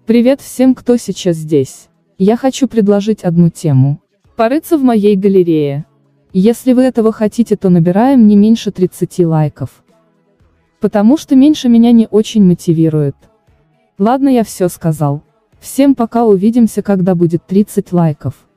Привет всем, кто сейчас здесь. Я хочу предложить одну тему. Порыться в моей галерее. Если вы этого хотите, то набираем не меньше 30 лайков. Потому что меньше меня не очень мотивирует. Ладно, я все сказал. Всем пока, увидимся, когда будет 30 лайков.